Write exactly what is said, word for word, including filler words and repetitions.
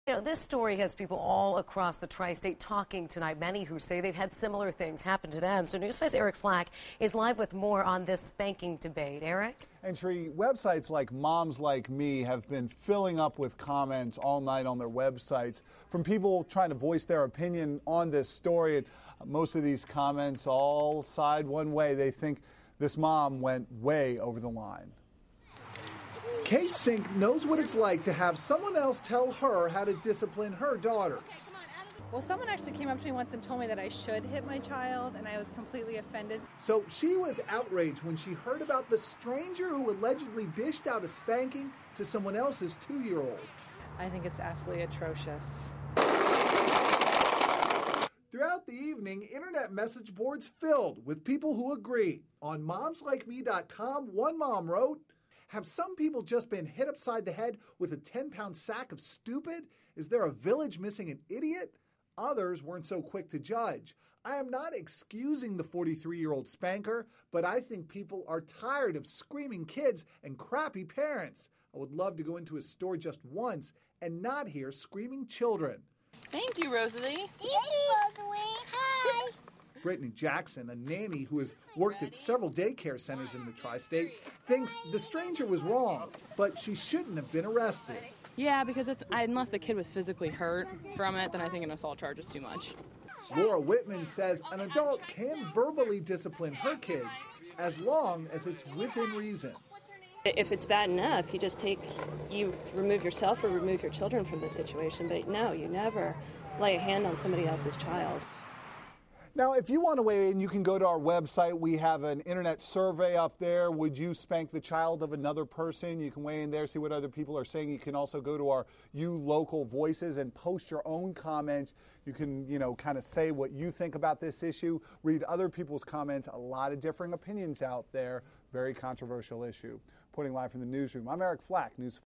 You know, this story has people all across the tri-state talking tonight, many who say they've had similar things happen to them. So News five's Eric Flack is live with more on this spanking debate. Eric? Entry websites like Moms Like Me have been filling up with comments all night on their websites from people trying to voice their opinion on this story. And most of these comments all side one way. They think this mom went way over the line. Kate Sink knows what it's like to have someone else tell her how to discipline her daughters. Well, someone actually came up to me once and told me that I should hit my child, and I was completely offended. So she was outraged when she heard about the stranger who allegedly dished out a spanking to someone else's two-year-old. I think it's absolutely atrocious. Throughout the evening, internet message boards filled with people who agree. On moms like me dot com, one mom wrote, "Have some people just been hit upside the head with a ten pound sack of stupid? Is there a village missing an idiot?" Others weren't so quick to judge. "I am not excusing the forty-three-year-old spanker, but I think people are tired of screaming kids and crappy parents. I would love to go into a store just once and not hear screaming children." Thank you, Rosalie. Thank you, Rosalie. Hi. Brittany Jackson, a nanny who has worked at several daycare centers in the tri-state, thinks the stranger was wrong, but she shouldn't have been arrested. Yeah, because it's unless the kid was physically hurt from it, then I think an assault charge is too much. Laura Whitman says an adult can verbally discipline her kids as long as it's within reason. If it's bad enough, you just take, you remove yourself or remove your children from the situation. But no, you never lay a hand on somebody else's child. Now, if you want to weigh in, you can go to our website. We have an internet survey up there. Would you spank the child of another person? You can weigh in there, see what other people are saying. You can also go to our You Local Voices and post your own comments. You can, you know, kind of say what you think about this issue, read other people's comments. A lot of differing opinions out there. Very controversial issue. Reporting live from the newsroom, I'm Eric Flack, News